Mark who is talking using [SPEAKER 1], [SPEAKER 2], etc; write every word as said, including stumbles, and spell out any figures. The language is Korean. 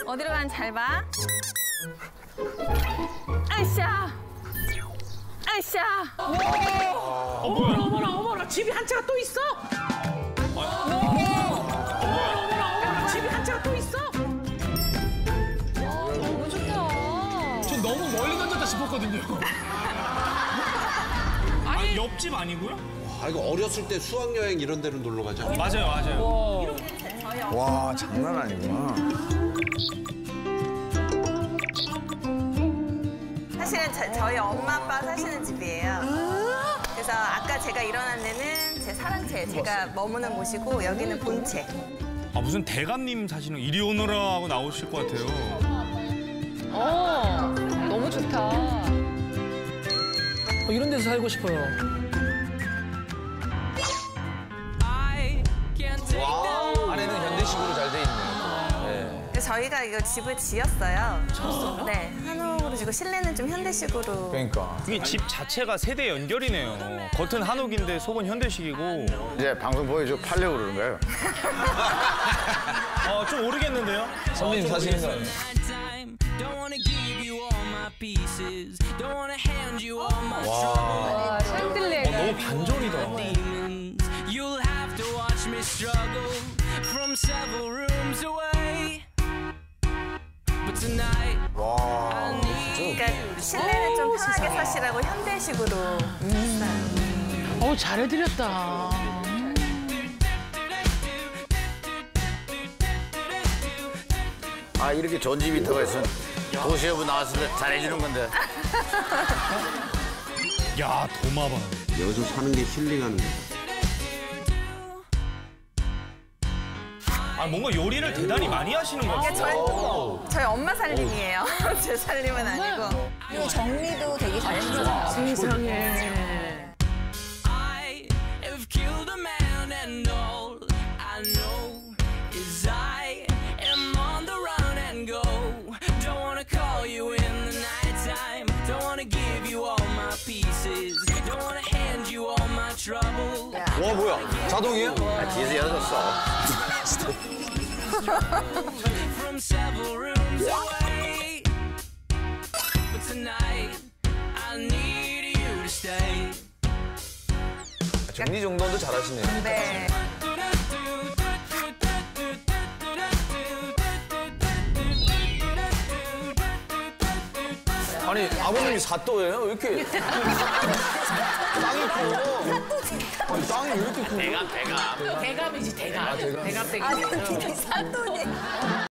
[SPEAKER 1] 어디로 가는지 잘 봐. 아이샤. 아이샤.
[SPEAKER 2] 어머나 어머나 어머나 집이 한 채가 또 있어? 어머나 어머나 어머나 집이 한 채가 또 있어?
[SPEAKER 1] 너무 좋다.
[SPEAKER 3] 전 너무 멀리 던졌다 싶었거든요. 아니 옆집 아니고요?
[SPEAKER 4] 아 이거 어렸을 때 수학여행 이런 데로 놀러 가자.
[SPEAKER 3] 맞아요 맞아요.
[SPEAKER 5] 와, 장난 아니구나.
[SPEAKER 1] 사실은 저, 저희 엄마 아빠 사시는 집이에요. 그래서 아까 제가 일어난 데는 제 사랑채, 제가 머무는 곳이고 여기는 본채.
[SPEAKER 3] 아 무슨 대감님 사시는 이리 오너라 하고 나오실 것 같아요.
[SPEAKER 6] 어, 너무 좋다.
[SPEAKER 2] 어, 이런 데서 살고 싶어요.
[SPEAKER 5] 안에는 현대식으로 잘 돼 있네.
[SPEAKER 1] 그래서 저희가 이거 집을 지었어요. 지었어요? 네, 한옥으로 지고 실내는 좀 현대식으로.
[SPEAKER 5] 그러니까.
[SPEAKER 3] 이게 집 자체가 세대 연결이네요. 겉은 한옥인데 속은 현대식이고.
[SPEAKER 5] 이제 방송 보여줘 팔려고 그러는 거예요.
[SPEAKER 3] 어, 좀 오르겠는데요?
[SPEAKER 5] 선배님 사시는 거 아니에요?
[SPEAKER 6] 와, 샹들리에가.
[SPEAKER 3] 어, 너무 반전이다.
[SPEAKER 5] 와.
[SPEAKER 1] 그러니까 실내는 좀 편하게 사시라고 현대식으로 했어요.
[SPEAKER 2] 어우 잘해드렸다.
[SPEAKER 5] 아, 이렇게 좋은 집이 있다고 해서 도시여부 나왔을 때 잘해주는 건데.
[SPEAKER 3] 야, 도마방.
[SPEAKER 4] 여기서 사는 게 힐링하는 거야.
[SPEAKER 3] 아, 뭔가 요리를 대단히 많이 하시는 것 같아요.
[SPEAKER 1] 저희, 저희 엄마 살림이에요. 제 살림은 아니고.
[SPEAKER 7] 그리고 정리도 되게 잘해주잖아요.
[SPEAKER 2] 세상에.
[SPEAKER 5] 와, 뭐야? 자동이에요? 아, 뒤에서 열어줬어. 정리정돈도 잘하시네요.
[SPEAKER 1] 네.
[SPEAKER 5] 아니, 아버님이 사또예요? 왜 이렇게. 땅이 커. 아니, 땅이 왜 이렇게 큰 거야?
[SPEAKER 2] 대감이지 대감.
[SPEAKER 5] 아, 대감.
[SPEAKER 2] 대감 댁이.
[SPEAKER 7] 아니, 사또니.